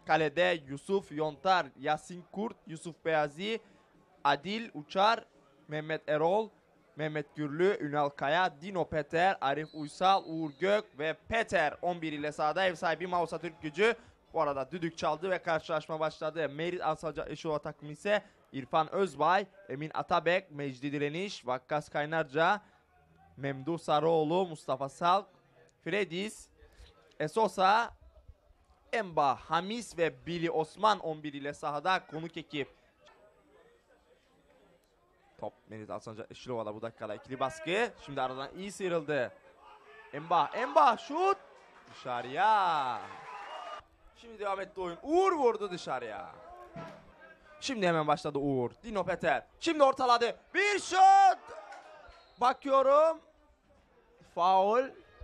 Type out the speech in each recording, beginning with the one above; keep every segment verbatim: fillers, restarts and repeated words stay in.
Kalede Yusuf Yontar, Yasin Kurt, Yusuf Beyazi, Adil Uçar, Mehmet Erol, Mehmet Gürlü, Ünal Kaya, Dino Peter, Arif Uysal, Uğur Gök ve Peter on bir ile sahada. Ev sahibi Mausa Türkgücü. Bu arada düdük çaldı ve karşılaşma başladı. Merit Alsancak Eşova takımı ise İrfan Özbay, Emin Atabek, Mecdi Direniş, Vakkas Kaynarca, Memduh Sarıoğlu, Mustafa Salk, Fredis, Esosa, Emba, Hamis ve Billy Osman on bir ile sahada konuk ekip. Top Merit Alsancak Eşilova'da bu dakikada ikili baskı. Şimdi aradan iyi sıyrıldı. Emba, Emba şut. Dışarıya. Şimdi devam etti oyun. Uğur vurdu dışarıya. Şimdi hemen başladı Uğur. Dino Peter. Şimdi ortaladı. Bir şut. Bakıyorum. Faul.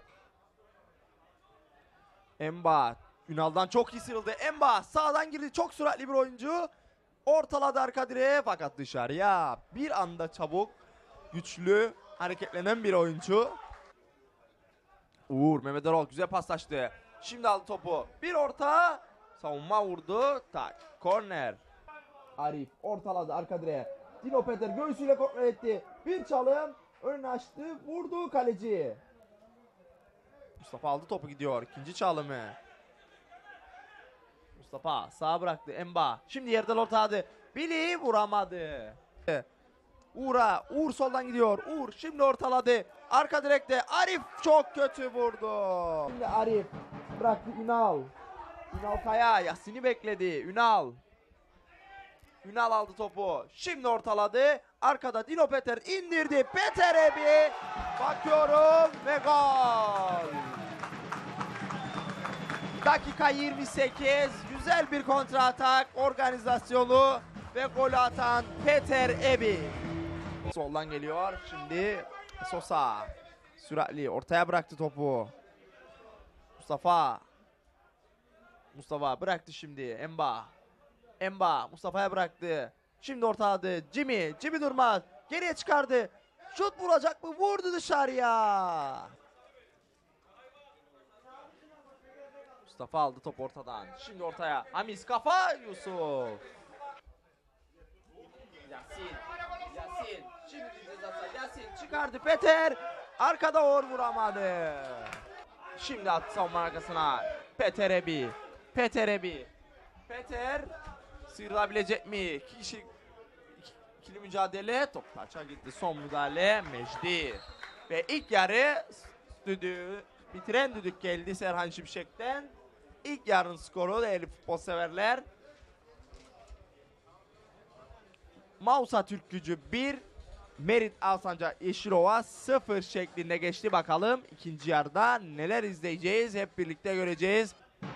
Emba. Ünal'dan çok iyi sıyrıldı. Emba sağdan girdi. Çok süratli bir oyuncu. Ortaladı arka direğe fakat dışarıya. Bir anda çabuk, güçlü, hareketlenen bir oyuncu. Uğur, Mehmet Erol güzel paslaştı. Şimdi aldı topu. Bir orta. Savunma vurdu. Tak. Korner. Arif ortaladı arka direğe. Dino Peter göğsüyle kontrol etti. Bir çalım. Önünü açtı. Vurdu kaleci. Mustafa aldı topu gidiyor. İkinci çalımı. Mustafa sağa bıraktı. Emba. Şimdi yerden ortaladı. Billy vuramadı. Uğur'a. Uğur soldan gidiyor. Uğur şimdi ortaladı. Arka direkte. Arif çok kötü vurdu. Şimdi Arif bıraktı Ünal. Ünal Kaya. Yasin'i bekledi. Ünal. Ünal aldı topu. Şimdi ortaladı. Arkada Dino Peter indirdi. Peter Ebi. Bakıyorum ve gol. Dakika yirmi sekiz. Güzel bir kontra atak organizasyonu ve golü atan Peter Ebi. Soldan geliyor. Şimdi Sosa. Süratli ortaya bıraktı topu. Mustafa. Mustafa bıraktı şimdi. Emba. Emba Mustafa'ya bıraktı. Şimdi ortaladı. Jimmy. Jimmy durmaz. Geriye çıkardı. Şut vuracak mı? Vurdu dışarıya. Mustafa aldı top ortadan. Şimdi ortaya. Hamis kafa. Yusuf. Yasin. Yasin. Şimdi cezası. Yasin çıkardı. Peter. Arkada Uğur vuramadı. Şimdi attı savunma arkasına. Peter Ebi. Peter Ebi. Peter. Sıyrılabilecek mi? İki kişi ikili mücadele. Top parça gitti. Son müdahale Mecdi. Ve ilk yarı düdüğü bitiren düdük geldi Serhan Şimşek'ten. İlk yarının skoru değerli futbol severler. Mausa Türkgücü bir, Merit Alsancak Yeşilova sıfır şeklinde geçti. Bakalım ikinci yarıda neler izleyeceğiz hep birlikte göreceğiz.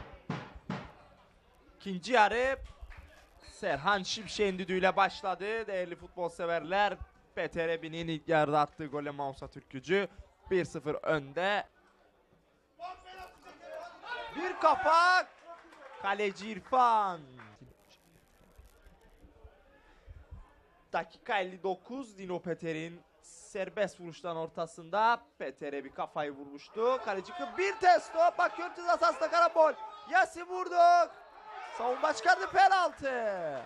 İkinci yarı Serhan Şimşek'in düdüğüyle başladı. Değerli futbol severler, Peter Ebi'nin ilk yarıda attığı golle Mausa Türkgücü bir sıfır önde. Bir kafa. Kaleci İrfan. Dakika elli dokuz. Dino Peter'in serbest vuruştan ortasında Peter'e bir kafayı vurmuştu. Kaleci bir test top. Bakıyor ceza sahasında karambol. Yasin vurduk. Savunma çıkardı, penaltı.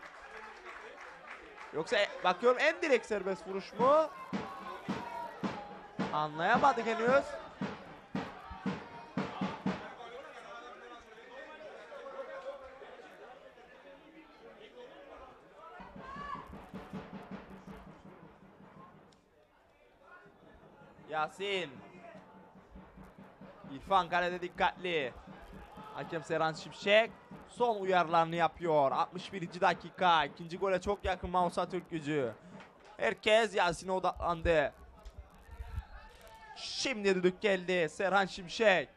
Yoksa bakıyorum en direkt serbest vuruş mu? Anlayamadık henüz. Yasin. İrfan kalede dikkatli. Hakem Serhan Şimşek son uyarılarını yapıyor. altmış birinci dakika. İkinci gole çok yakın Mausa Türkgücü. Herkes Yasin'e odaklandı. Şimdi düdük geldi. Serhan Şimşek.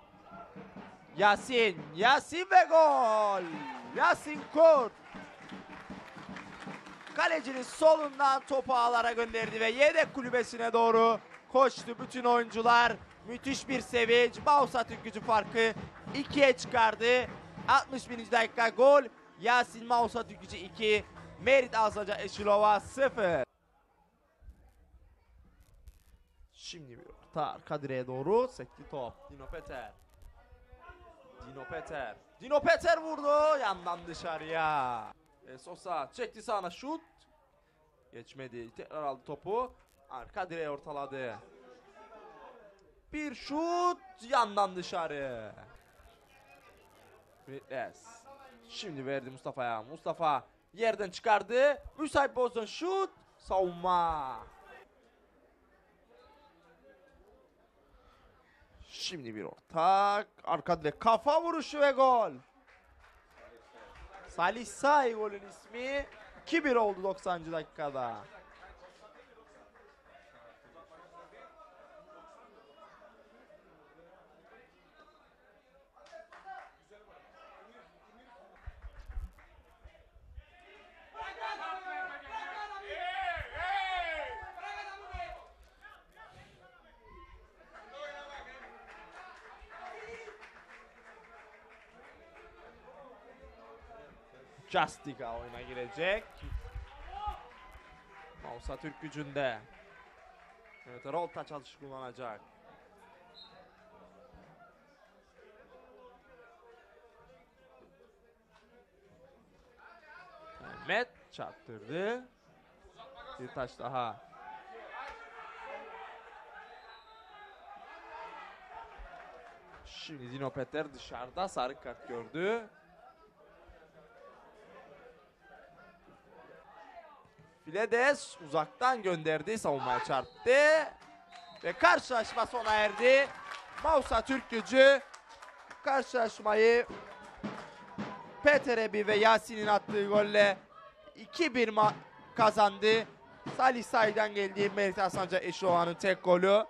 Yasin. Yasin ve gol. Yasin Kurt. Kalecinin solundan topu ağlara gönderdi ve yedek kulübesine doğru koştu bütün oyuncular. Müthiş bir sevinç. Mausa Türkgücü farkı ikiye çıkardı. altmış birinci dakika gol. Yasin Mausa Türkgücü iki. Merit Alsancak Yeşilova sıfır. Şimdi bir orta arka direğe doğru sekti top. Dino Peter. Dino Peter. Dino Peter vurdu. Yandan dışarıya. E, Sosa çekti sağına şut. Geçmedi. Tekrar aldı topu. Arka direğe ortaladı. Bir şut. Yandan dışarı. Fritles. Şimdi verdi Mustafa'ya. Mustafa yerden çıkardı. Müsait pozisyon şut. Savunma. Şimdi bir ortak. Arka direk kafa vuruşu ve gol. Salih Say golün ismi. iki bir oldu doksanıncı dakikada. Justika oyuna girecek. Mausa Türk gücünde. Evet, Rolta çalış kullanacak. Mehmet çarptırdı. Bir taş daha. Şimdi Dino Peter dışarıda sarı kart gördü. Filedes uzaktan gönderdi, savunmaya çarptı ve karşılaşma sona erdi. Mausa Türk gücü karşılaşmayı Peter Ebi ve Yasin'in attığı golle iki bir kazandı. Salih Say'dan geldiği Merit Asanca Eşova'nın tek golü.